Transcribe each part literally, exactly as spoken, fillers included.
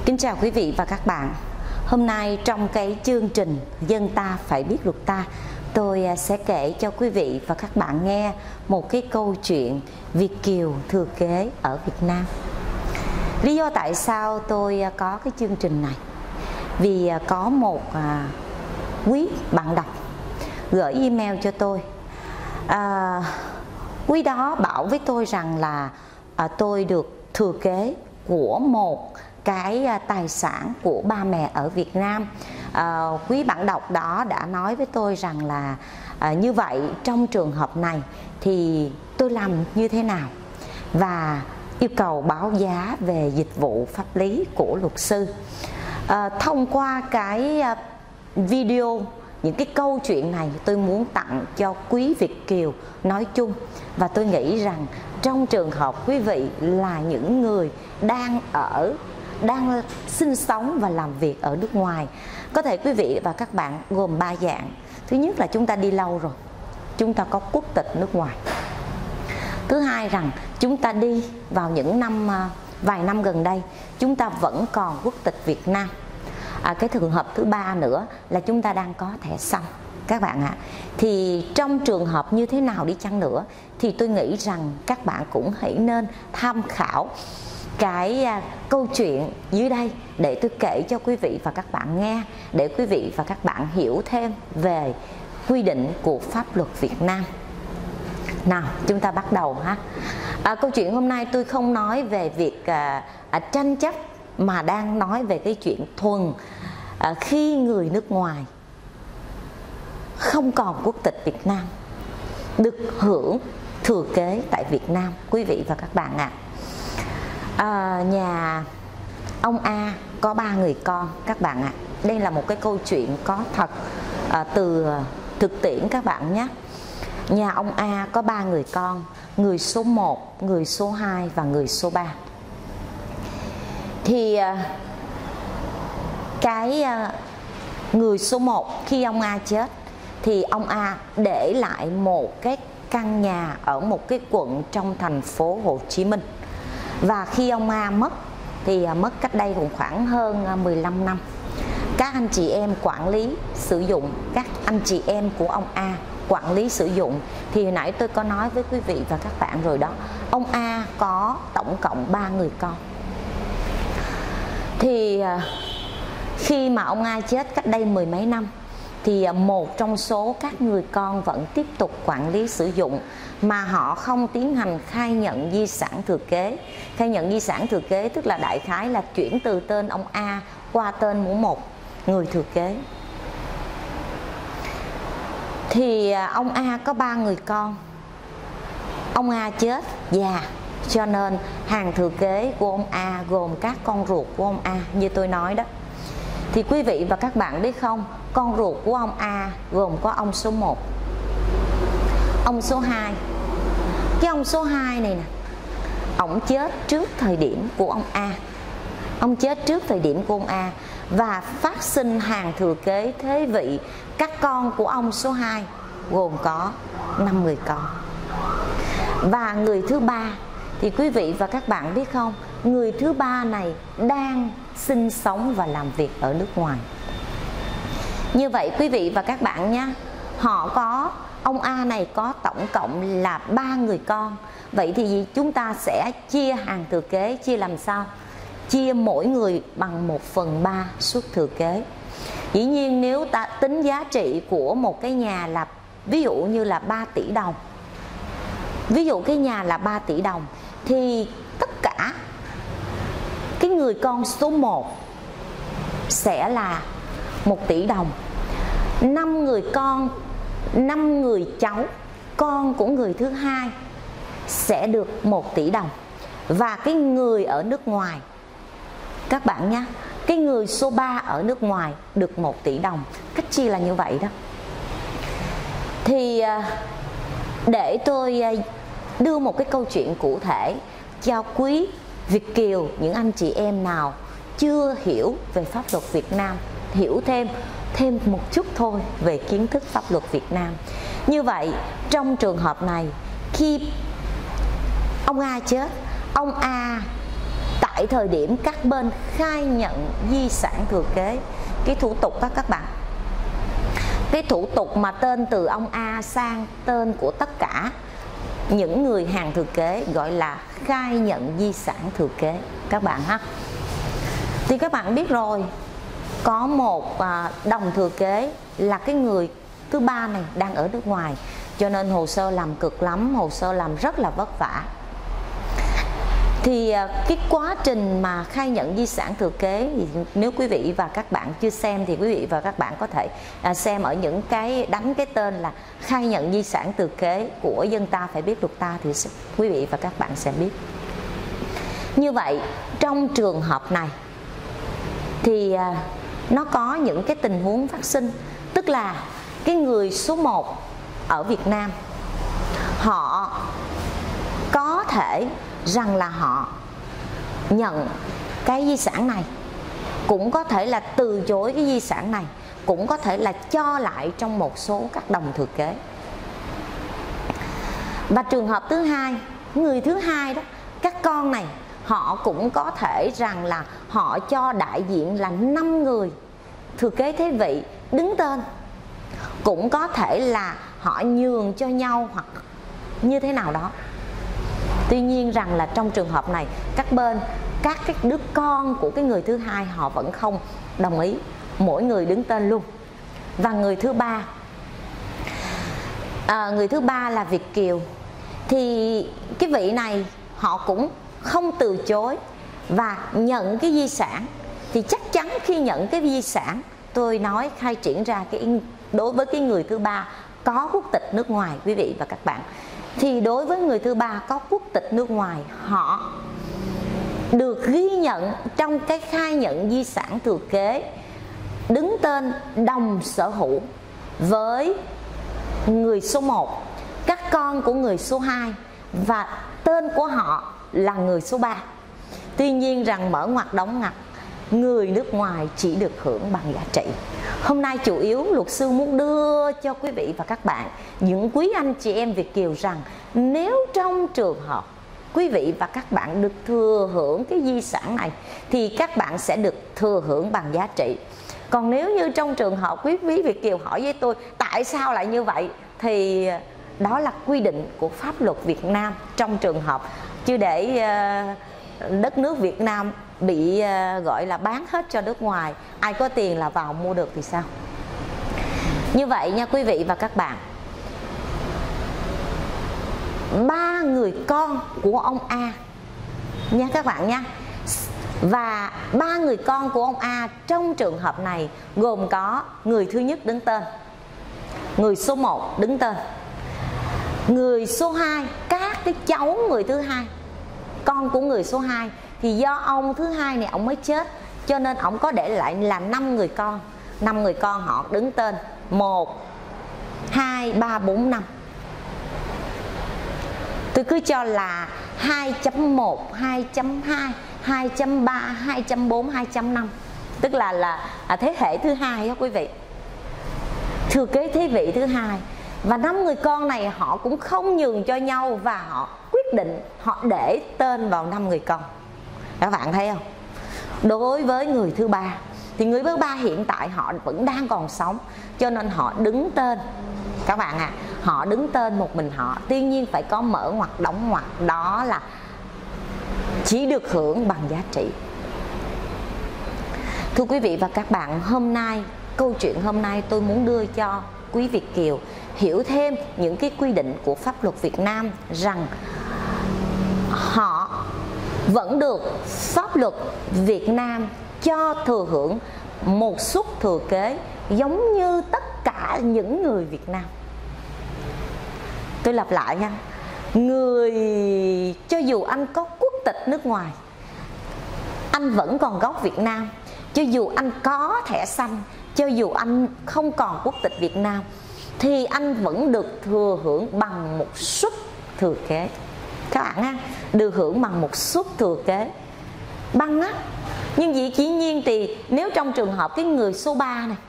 Kính chào quý vị và các bạn. Hôm nay trong cái chương trình Dân ta phải biết luật ta, tôi sẽ kể cho quý vị và các bạn nghe một cái câu chuyện Việt kiều thừa kế ở Việt Nam. Lý do tại sao tôi có cái chương trình này, vì có một quý bạn đọc gửi email cho tôi. à, Quý đó bảo với tôi rằng là à, tôi được thừa kế của một cái tài sản của ba mẹ ở Việt Nam. à, Quý bạn đọc đó đã nói với tôi rằng là à, như vậy trong trường hợp này thì tôi làm như thế nào, và yêu cầu báo giá về dịch vụ pháp lý của luật sư. à, Thông qua cái video, những cái câu chuyện này tôi muốn tặng cho quý Việt kiều nói chung, và tôi nghĩ rằng trong trường hợp quý vị là những người đang ở đang sinh sống và làm việc ở nước ngoài, có thể quý vị và các bạn gồm ba dạng. Thứ nhất là chúng ta đi lâu rồi, chúng ta có quốc tịch nước ngoài. Thứ hai rằng chúng ta đi vào những năm vài năm gần đây, chúng ta vẫn còn quốc tịch Việt Nam. À, cái trường hợp thứ ba nữa là chúng ta đang có thẻ xanh các bạn ạ. À, thì trong trường hợp như thế nào đi chăng nữa thì tôi nghĩ rằng các bạn cũng hãy nên tham khảo cái uh, câu chuyện dưới đây để tôi kể cho quý vị và các bạn nghe, để quý vị và các bạn hiểu thêm về quy định của pháp luật Việt Nam. Nào, chúng ta bắt đầu ha. À, câu chuyện hôm nay tôi không nói về việc uh, uh, tranh chấp, mà đang nói về cái chuyện thuần à, khi người nước ngoài không còn quốc tịch Việt Nam được hưởng thừa kế tại Việt Nam, quý vị và các bạn ạ. À. À, nhà ông A có ba người con các bạn ạ. À. Đây là một cái câu chuyện có thật à, từ thực tiễn các bạn nhé. Nhà ông A có ba người con, người số một, người số hai và người số ba. Thì cái người số một, khi ông A chết thì ông A để lại một cái căn nhà ở một cái quận trong thành phố Hồ Chí Minh. Và khi ông A mất thì mất cách đây cũng khoảng hơn mười lăm năm. Các anh chị em quản lý sử dụng, các anh chị em của ông A quản lý sử dụng, thì hồi nãy tôi có nói với quý vị và các bạn rồi đó, ông A có tổng cộng ba người con. Thì khi mà ông A chết cách đây mười mấy năm thì một trong số các người con vẫn tiếp tục quản lý sử dụng, mà họ không tiến hành khai nhận di sản thừa kế. Khai nhận di sản thừa kế tức là đại khái là chuyển từ tên ông A qua tên của một người thừa kế. Thì ông A có ba người con. Ông A chết già, cho nên hàng thừa kế của ông A gồm các con ruột của ông A như tôi nói đó. Thì quý vị và các bạn biết không, con ruột của ông A gồm có ông số một, ông số hai. Cái ông số hai này nè, ông chết trước thời điểm của ông A. Ông chết trước thời điểm của ông A và phát sinh hàng thừa kế thế vị các con của ông số hai gồm có năm người con. Và người thứ ba thì quý vị và các bạn biết không, người thứ ba này đang sinh sống và làm việc ở nước ngoài. Như vậy quý vị và các bạn nhé, họ có, ông A này có tổng cộng là ba người con. Vậy thì chúng ta sẽ chia hàng thừa kế, chia làm sao? Chia mỗi người bằng một phần ba suất thừa kế. Dĩ nhiên nếu ta tính giá trị của một cái nhà là ví dụ như là ba tỷ đồng, ví dụ cái nhà là ba tỷ đồng, thì tất cả cái người con số một sẽ là một tỷ đồng. Năm người con, năm người cháu con của người thứ hai sẽ được một tỷ đồng. Và cái người ở nước ngoài các bạn nhé, cái người số ba ở nước ngoài được một tỷ đồng. Cách chia là như vậy đó. Thì để tôi đưa một cái câu chuyện cụ thể cho quý Việt kiều, những anh chị em nào chưa hiểu về pháp luật Việt Nam, hiểu thêm thêm một chút thôi về kiến thức pháp luật Việt Nam. Như vậy trong trường hợp này, khi ông A chết, ông A tạo tại thời điểm các bên khai nhận di sản thừa kế, cái thủ tục đó các bạn, cái thủ tục mà tên từ ông A sang tên của tất cả những người hàng thừa kế gọi là khai nhận di sản thừa kế các bạn ha. Thì các bạn biết rồi, có một đồng thừa kế là cái người thứ ba này đang ở nước ngoài, cho nên hồ sơ làm cực lắm, hồ sơ làm rất là vất vả. Thì cái quá trình mà khai nhận di sản thừa kế thì nếu quý vị và các bạn chưa xem thì quý vị và các bạn có thể xem ở những cái đánh cái tên là khai nhận di sản thừa kế của Dân Ta Phải Biết Luật Ta thì quý vị và các bạn sẽ biết. Như vậy trong trường hợp này thì nó có những cái tình huống phát sinh, tức là cái người số một ở Việt Nam họ có thể rằng là họ nhận cái di sản này, cũng có thể là từ chối cái di sản này, cũng có thể là cho lại trong một số các đồng thừa kế. Và trường hợp thứ hai, người thứ hai đó, các con này họ cũng có thể rằng là họ cho đại diện là năm người thừa kế thế vị đứng tên, cũng có thể là họ nhường cho nhau hoặc như thế nào đó. Tuy nhiên rằng là trong trường hợp này các bên, các cái đứa con của cái người thứ hai họ vẫn không đồng ý, mỗi người đứng tên luôn. Và người thứ ba, à, người thứ ba là Việt kiều, thì cái vị này họ cũng không từ chối và nhận cái di sản. Thì chắc chắn khi nhận cái di sản, tôi nói khai triển ra cái đối với cái người thứ ba có quốc tịch nước ngoài quý vị và các bạn, thì đối với người thứ ba có quốc tịch nước ngoài, họ được ghi nhận trong cái khai nhận di sản thừa kế đứng tên đồng sở hữu với người số một, các con của người số hai và tên của họ là người số ba. Tuy nhiên rằng mở ngoặc đóng ngoặc, người nước ngoài chỉ được hưởng bằng giá trị. Hôm nay chủ yếu luật sư muốn đưa cho quý vị và các bạn, những quý anh chị em Việt kiều rằng nếu trong trường hợp quý vị và các bạn được thừa hưởng cái di sản này thì các bạn sẽ được thừa hưởng bằng giá trị. Còn nếu như trong trường hợp quý vị Việt kiều hỏi với tôi tại sao lại như vậy, thì đó là quy định của pháp luật Việt Nam trong trường hợp chứ để đất nước Việt Nam bị gọi là bán hết cho nước ngoài, ai có tiền là vào mua được thì sao. Như vậy nha quý vị và các bạn, ba người con của ông A nha các bạn nha, và ba người con của ông A trong trường hợp này gồm có người thứ nhất đứng tên, người số một đứng tên, người số hai, các cái cháu người thứ hai, con của người số hai. Thì do ông thứ hai này ông mới chết, cho nên ông có để lại là năm người con. Năm người con họ đứng tên một, hai, ba, bốn, năm. Tôi cứ cho là hai chấm một, hai chấm hai, hai chấm ba, hai chấm bốn, hai chấm năm. Tức là là à, thế hệ thứ hai đó quý vị, thừa kế thế vị thứ hai. Và năm người con này họ cũng không nhường cho nhau, và họ quyết định họ để tên vào năm người con. Các bạn thấy không? Đối với người thứ ba thì người thứ ba hiện tại họ vẫn đang còn sống, cho nên họ đứng tên các bạn ạ, à, họ đứng tên một mình họ. Tuy nhiên phải có mở ngoặc đóng ngoặc, đó là chỉ được hưởng bằng giá trị. Thưa quý vị và các bạn, hôm nay câu chuyện hôm nay tôi muốn đưa cho quý Việt kiều hiểu thêm những cái quy định của pháp luật Việt Nam, rằng họ vẫn được pháp luật Việt Nam cho thừa hưởng một suất thừa kế giống như tất cả những người Việt Nam. Tôi lặp lại nha, người cho dù anh có quốc tịch nước ngoài, anh vẫn còn gốc Việt Nam, cho dù anh có thẻ xanh, cho dù anh không còn quốc tịch Việt Nam, thì anh vẫn được thừa hưởng bằng một suất thừa kế. Các bạn ha, được hưởng bằng một suất thừa kế bằng á. Nhưng dĩ chỉ nhiên thì nếu trong trường hợp cái người số ba này,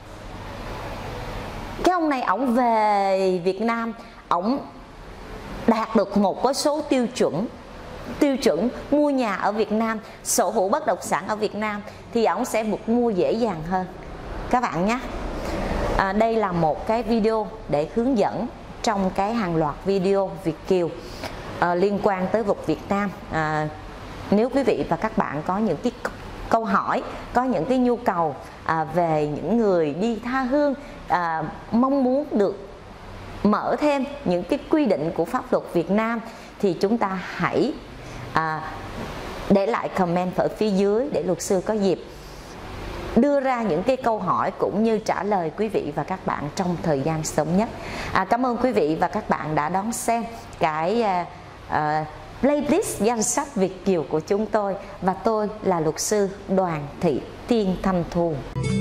cái ông này ổng về Việt Nam, ổng đạt được một cái số tiêu chuẩn tiêu chuẩn mua nhà ở Việt Nam, sở hữu bất động sản ở Việt Nam thì ông sẽ được mua dễ dàng hơn các bạn nhé. À, đây là một cái video để hướng dẫn trong cái hàng loạt video Việt kiều à, liên quan tới vật Việt Nam. À, nếu quý vị và các bạn có những cái câu hỏi, có những cái nhu cầu à, về những người đi tha hương, à, mong muốn được mở thêm những cái quy định của pháp luật Việt Nam, thì chúng ta hãy à, để lại comment ở phía dưới để luật sư có dịp đưa ra những cái câu hỏi cũng như trả lời quý vị và các bạn trong thời gian sớm nhất. À, cảm ơn quý vị và các bạn đã đón xem cái à, à, playlist danh sách Việt kiều của chúng tôi, và tôi là luật sư Đoàn Thị Tiên Thanh Thu.